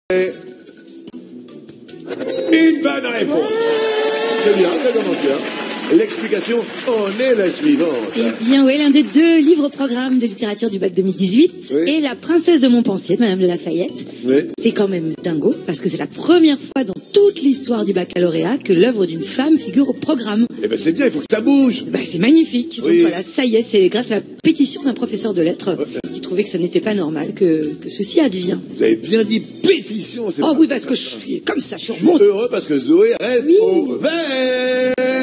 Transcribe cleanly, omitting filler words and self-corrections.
Une bonne réponse. C'est bien, ça commence bien. L'explication en est la suivante. Eh bien, oui, l'un des 2 livres-programmes de littérature du bac 2018 est La princesse de Montpensier de Madame de Lafayette. Oui. C'est quand même dingo, parce que c'est la première fois dans toute l'histoire du baccalauréat que l'œuvre d'une femme figure au programme. Eh ben c'est bien, il faut que ça bouge. Ben, c'est magnifique. Oui. Donc voilà, ça y est, c'est grâce à la pétition d'un professeur de lettres qui trouvait que ça n'était pas normal que ceci advienne. Vous avez bien dit pétition. Oh oui, parce que je suis comme ça, je remonte. Heureux parce que Zoé reste au vert.